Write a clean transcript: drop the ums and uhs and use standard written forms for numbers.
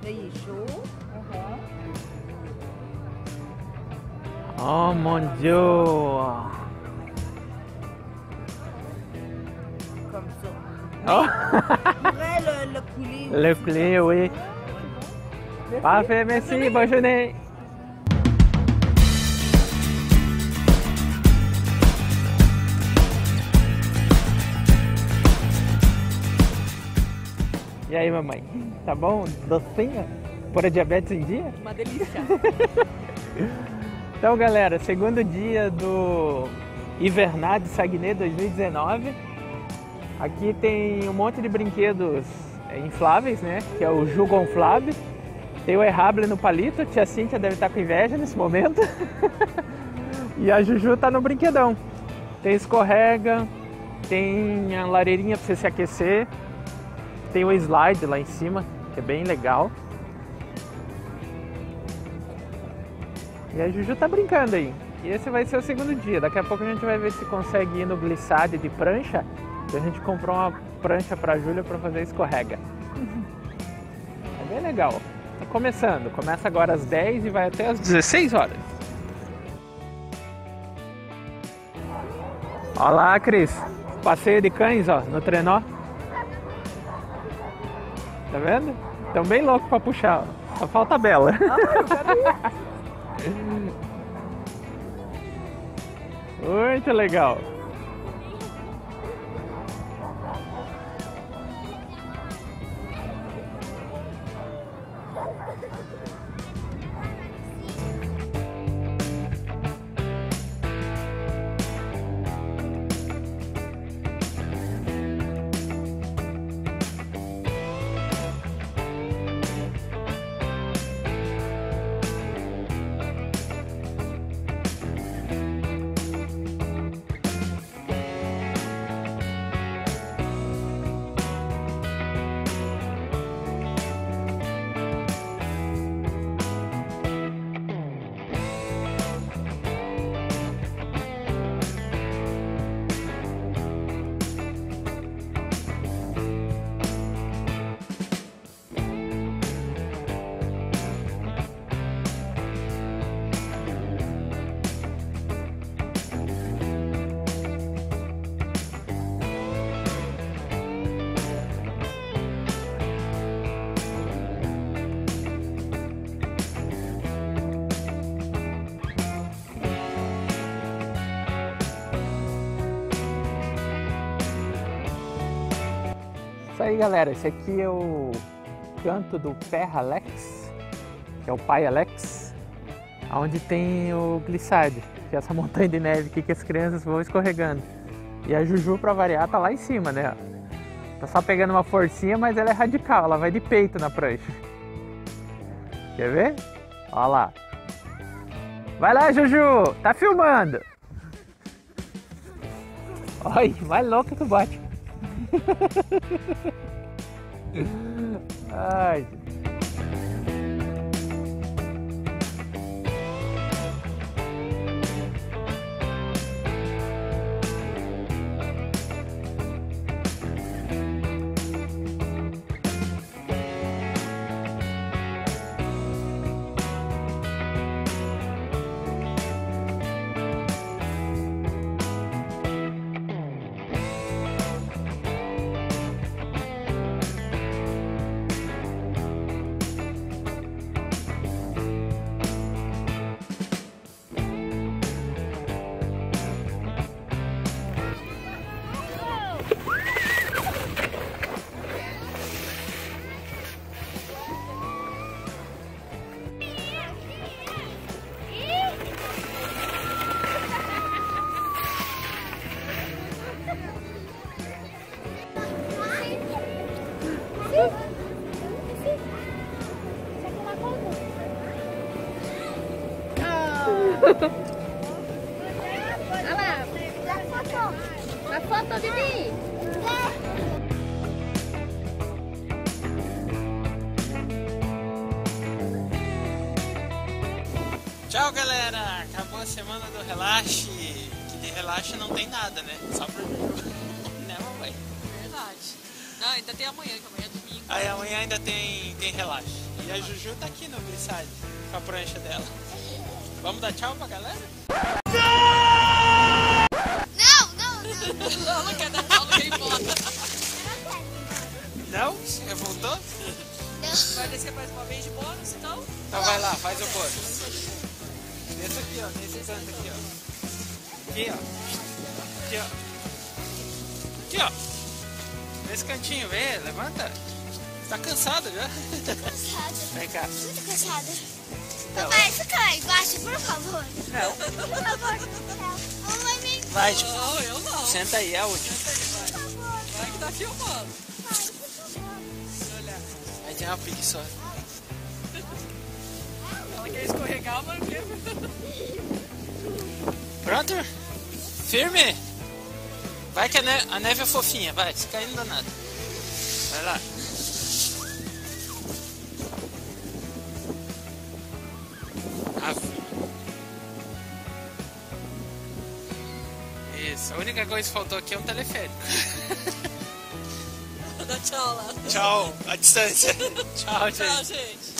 Đây số. Oh mon Dieu. Comme ça. Oh. Après, le coulis. Le clé, oui. Parfait, merci, bonne journée. E aí, mamãe? Tá bom? Docinha? Pôr a diabetes em dia? Uma delícia. Então, galera, segundo dia do Hivernado Saguenay 2019. Aqui tem um monte de brinquedos infláveis, né? Que é o Jugonflab. Tem o Errable no palito. A tia Cíntia deve estar com inveja nesse momento. E a Juju tá no brinquedão. Tem escorrega, tem a lareirinha para você se aquecer. Tem o slide lá em cima, que é bem legal. E a Juju tá brincando aí. E esse vai ser o segundo dia. Daqui a pouco a gente vai ver se consegue ir no glissade de prancha. E a gente comprou uma prancha pra Júlia pra fazer escorrega. É bem legal. Tá começando. Começa agora às 10 e vai até às 16 horas. Olha lá, Cris. Passeio de cães, ó, no trenó. Tá vendo? Estão bem loucos pra puxar, ó. Só falta a Bela. Muito legal. Isso aí, galera, esse aqui é o canto do Père Alex, que é o pai Alex, onde tem o glissade, que é essa montanha de neve aqui que as crianças vão escorregando. E a Juju, pra variar, tá lá em cima, né? Tá só pegando uma forcinha, mas ela é radical, ela vai de peito na prancha. Quer ver? Olha lá. Vai lá, Juju! Tá filmando! Olha, mais louca que o bate. Ai. Olha lá. A foto, Didi. Tchau, galera! Acabou a semana do relaxe. Que de relaxe não tem nada, né? Só pra mim. Né, mamãe? Verdade. Não, ainda tem amanhã, que amanhã é domingo. Aí amanhã ainda tem relaxe. E a Juju tá aqui no glissade com a prancha dela. Vamos dar tchau pra galera? Não, não quer dar tchau, não quer ir embora. Não? Revoltou? Vai descer mais uma vez de bônus, então? Então vai lá, faz o bônus. Nesse aqui, ó. Nesse canto aqui, ó. Aqui, ó. Aqui, ó. Aqui, ó. Nesse cantinho, vem, levanta. Você tá cansado já? Tô cansada. Vem cá. Muito cansada. Não. Papai, fica lá embaixo, por favor. Não. Por favor. Mamãe, vem. Vai, Não, eu não. senta aí, é a última. Por favor. Vai que tá filmando. Pai, por favor. Olha, Aí tem uma preguiçosa. ela quer escorregar, mas não quer. Pronto? Firme? Vai que a neve é fofinha, vai, se cair não dá nada. Vai lá. Isso, a única coisa que faltou aqui é um teleférico. Dá tchau lá. Tchau, à distância. Tchau, gente. Tchau, gente.